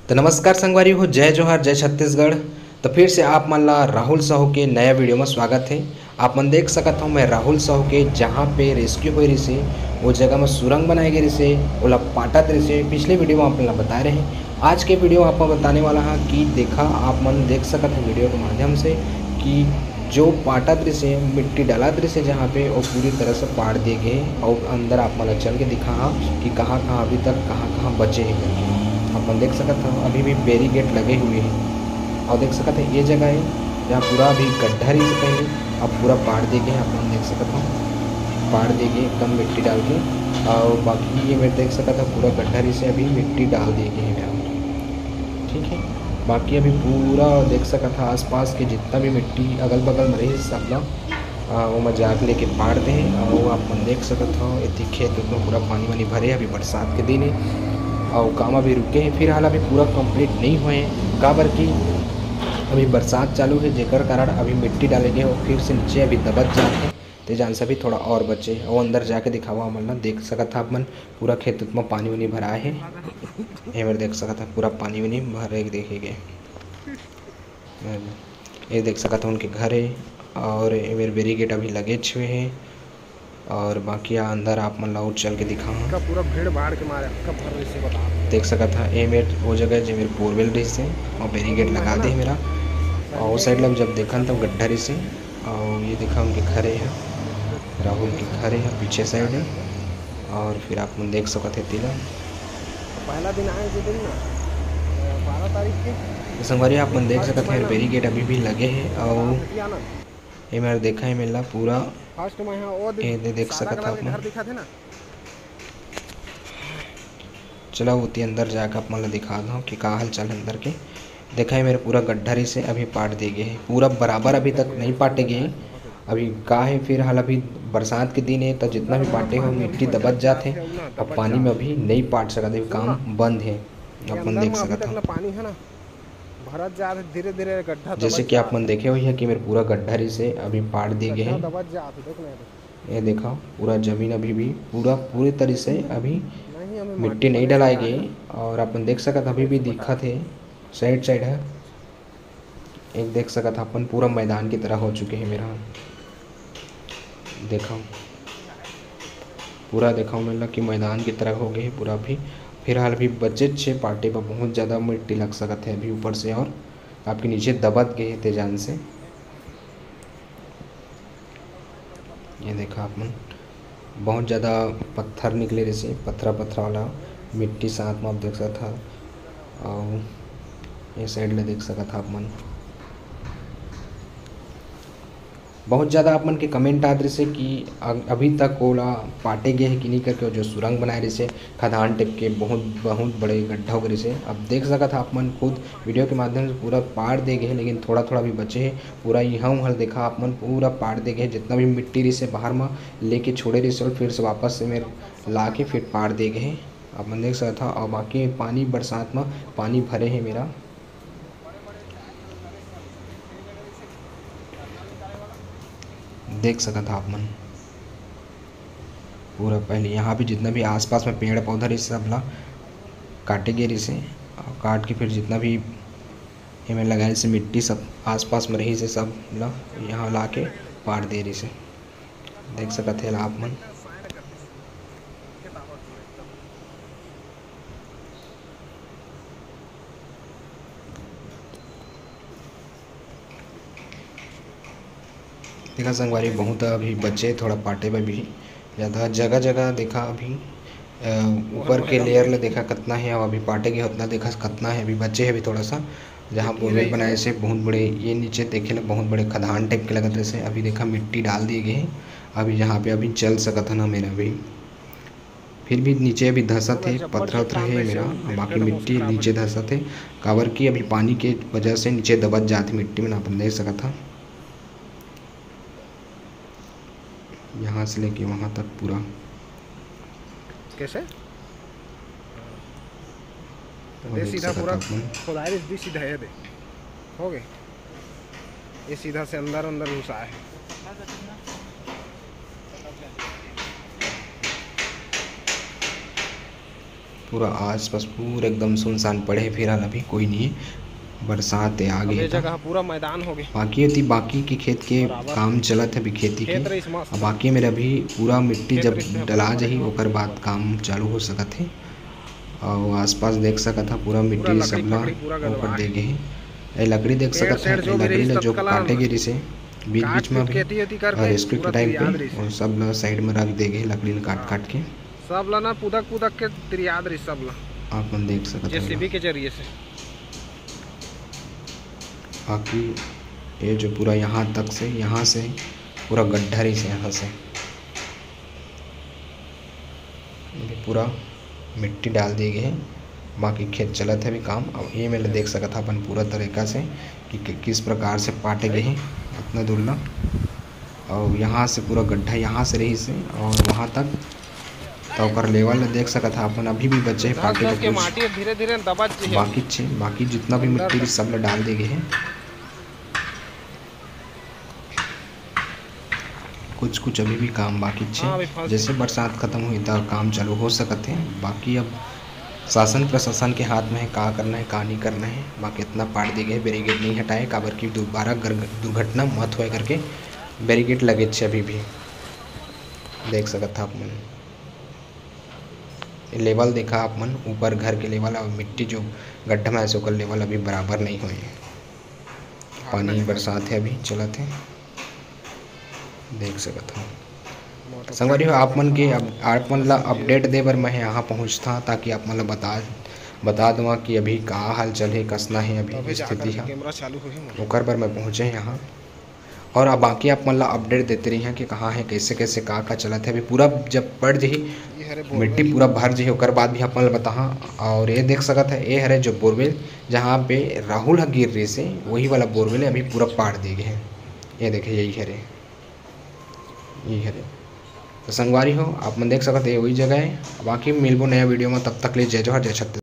तो नमस्कार संगवारी हो, जय जोहार, जय छत्तीसगढ़। तो फिर से आप मन ला राहुल साहू के नया वीडियो में स्वागत है। आप मन देख सकत हो मैं राहुल साहू के जहाँ पे रेस्क्यू हो रही से वो जगह में सुरंग बनाई गई से ओला पाटत रही से पिछले वीडियो में आप ला बता रहे हैं। आज के वीडियो में आपको बताने वाला है कि देखा आप मन देख सकते हैं वीडियो के माध्यम से कि जो पाटत रही से मिट्टी डालत रही से जहाँ पे वो पूरी तरह से पाड़ दिए गए और अंदर आप मन चल के दिखा कि कहाँ कहाँ अभी तक कहाँ बचे हैं करके अपन देख सकते हो। अभी भी बैरिकेड लगे हुए हैं और देख सकते हैं ये जगह है जहाँ पूरा अभी गड्ढा रही से पहले अब पूरा पाड़ दे गए अपन देख सकते हो, पाड़ दे गए एकदम मिट्टी डाल के। और बाकी ये मैं देख सकता था पूरा गड्ढा रही से अभी मिट्टी डाल दिए गए हैं मेरा, ठीक है। बाकी अभी पूरा देख सकता था आसपास के जितना भी मिट्टी अगल बगल में रही सब लोग वो मजाक लेके पाड़ दें। और वो आप देख सकते हो इतनी खेत में पूरा पानी वानी भरे, अभी बरसात के दिन है और काम अभी रुके हैं। फिर हाल अभी पूरा कंप्लीट नहीं हुए हैं काबर कि अभी बरसात चालू है जेकर कारण अभी मिट्टी डालेंगे और फिर से नीचे अभी दबक जाते हैं तो जान से भी थोड़ा और बचे और अंदर जाके दिखावा हमन ना देख सकत था। आप मन पूरा खेत में पानी वानी भरा है, ये देख सकत था पूरा पानी वानी भरे देखेंगे। ये देख सकत था उनके घर है और ये बैरिकेड अभी लगे हुए हैं। और बाकी अंदर आप मन ला चल के दिखा का पूरा भीड़ भाड़ के मारे कब भर रही से बता देख सकत था। ये मेरे वो जगह जो मेरे बोरवेल रही से और बैरिकेड लगा दे मेरा और उस साइड लग जब देखा तब गड्ढा रही से। और ये देखा उनके घरे है, राहुल के घरे है पीछे साइड है। और फिर आप मन देख सकते थे तिला पहला दिन आए जो दिन ना 12 तारीख के संगवारी आप मन देख सकते हैं बैरिकेड अभी भी लगे हैं। और ये मेरा देखा है मेला पूरा फर्स्ट में वो ये देख सकत था आप घर दिखा थे ना। चलो उतनी अंदर जाकर आप मतलब दिखा दो कि का हाल चाल अंदर के। देखा है मेरे पूरा गड्ढा रही से अभी पाट दे गए हैं, पूरा बराबर अभी तक नहीं पाटे गए अभी का है। फिर हाल अभी बरसात के दिन है तो जितना भी पाटे हो मिट्टी दबच जाते हैं। अब पानी में अभी नहीं पाट सकते, काम बंद है। अपन देख सकते हो पानी है ना भरत जा धीरे धीरे गड्ढा जैसे कि आप मन देखे हुई है कि मेरे पूरा गड्ढा रही से अभी पाट दिए गए हैं। दबच जाते ये देखा पूरा जमीन अभी भी पूरी तरह से अभी मिट्टी नहीं डलाई गई। और अपन देख सकते अभी भी दिखा थे साइड साइड है एक देख सकता अपन पूरा मैदान की तरह हो चुके हैं मेरा। देखा पूरा देखा मतलब कि मैदान की तरह हो गए हैं पूरा। भी फिर हाल भी बचे छे पार्टी पर बहुत ज़्यादा मिट्टी लग सकते हैं अभी ऊपर से और आपके नीचे दबत गए थे जान से। ये देखा आप मन बहुत ज़्यादा पत्थर निकले जैसे पत्थर वाला मिट्टी साथ में आप देख सकता था। और ये साइड में देख सकता था आप मन बहुत ज़्यादा आप मन के कमेंट आ रहे से कि अभी तक ओला पाटे गए हैं कि नहीं करके जो सुरंग बनाए रहे से खदान टिप के बहुत बड़े गड्ढा हो गए से। अब देख सका था आप मन खुद वीडियो के माध्यम से पूरा पाड़ दे गए लेकिन थोड़ा थोड़ा भी बचे है। पूरा यहाँ हल देखा आप मन पूरा पाड़ दे गए जितना भी मिट्टी रही से बाहर में लेके छोड़े रही से और फिर से वापस से मेरे ला के फिर पाड़ दे गए आप मन देख सकता था। और बाकी पानी बरसात में पानी भरे हैं मेरा देख सका था आप मन पूरा। पहले यहाँ भी जितना भी आसपास में पेड़ पौधा रही सब ला काटे गए रही से और काट के फिर जितना भी हमें लगाए से मिट्टी सब आसपास में रही से सब ला यहाँ ला के पाड़ दे रही से देख सकते थे आप मन। देखा संगवारी बहुत अभी बचे थोड़ा पाटे में भी ज़्यादा जगह जगह देखा अभी ऊपर के लेयर ले देखा कितना है और अभी पाटे के उतना देखा कितना है अभी बचे है अभी थोड़ा सा। जहाँ बोरवेल बनाए से बहुत बड़े ये नीचे देखे लगे बहुत बड़े खदान टाइप के लगत रहे से अभी देखा मिट्टी डाल दिए गए हैं अभी जहाँ पे अभी चल सकता ना मेरा भी। फिर भी नीचे अभी धंसत है पत्थर उथर है मेरा बाकी मिट्टी नीचे धंसत है काबर की अभी पानी के वजह से नीचे दबच जाती मिट्टी में ना अपन देख सकता था। यहाँ से लेके वहाँ तक पूरा कैसे तो दे सीधा पूरा खुदाई भी सीधा है दे हो गए ये सीधा से अंदर अंदर घुसा है। पूरा आसपास पूरा एकदम सुनसान पड़े फिलहाल अभी कोई नहीं है, बरसात है आगे। ये जगह पूरा मैदान हो गया। बाकी होती बाकी के खेत के काम चलत है अभी खेती के, और बाकी मेरा अभी पूरा मिट्टी जब डला जाही ओकर बाद काम चालू हो सकत है। और आसपास देख सकत है पूरा मिट्टी सब ला ऊपर दे गए है। ये लकड़ी देख सकत है, लकड़ी ला जो काटे गिरी से बीच बीच में अभी और रेस्क्यू के टाइम पे और सब ला साइड में रख दे गए लकड़ी ला काट काट के सब ला ना पुदक के तिरियाद रही सब ला आप मन देख सकते हैं जेसीबी के जरिए से। बाकी ये जो पूरा यहाँ तक से यहाँ से पूरा गड्ढा रही से यहाँ से पूरा मिट्टी डाल दी गई है। बाकी खेत चलत है भी काम। अब ये मैंने देख सका था अपन पूरा तरीका से कि किस प्रकार से पाटे गए हैं अपना दुल्ला। और यहाँ से पूरा गड्ढा यहाँ से रही से और वहाँ तक तो कर लेवल देख सका था अपन। अभी भी बच्चे पाटे के माटी धीरे-धीरे दबत बाकी जितना भी मिट्टी सब ले डाल दी गई है। कुछ अभी भी काम बाकी छे। जैसे बरसात खत्म हुई तो काम चालू हो सकते हैं। बाकी अब शासन प्रशासन के हाथ में है का करना है का नहीं करना है। बाकी इतना पाट दी गए बैरिकेड नहीं हटाए काबर की दोबारा दुर्घटना मत होए करके बैरिकेड लगे छे। अभी भी देख सकत था आप मन लेवल देखा आप मन ऊपर घर के लेवल और मिट्टी जो गड्ढा में ऐसे लेवल अभी बराबर नहीं हुए। पानी बरसात है अभी चलत है देख सकता हूँ। संगवारी हो आप मन के आप मन ला अपडेट दे बर मैं यहाँ पहुँचता ताकि आप मन ला बता दूँगा कि अभी का हाल चल है कसना है अभी स्थिति है ओकर बर मैं पहुँचे यहाँ। और अब बाकी आप मन ला अपडेट देते रही हैं कि कहाँ है कैसे कैसे का चलत है। अभी पूरा जब पड़ जाही मिट्टी पूरा भर जाही ओकर बाद भी आप मन ला बता। और ये देख सकत है ये हरे जो बोरवेल जहाँ पे राहुल गिर रही से वही वाला बोरवेल अभी पूरा पाड़ दिए गए हैं। ये देखे यही हरे यही है। तो संगवारी हो आप मन देख सकते हैं वही जगह है। बाकी मिलबो नया वीडियो में, तब तक ले जय जोहार जय छत्तीसगढ़।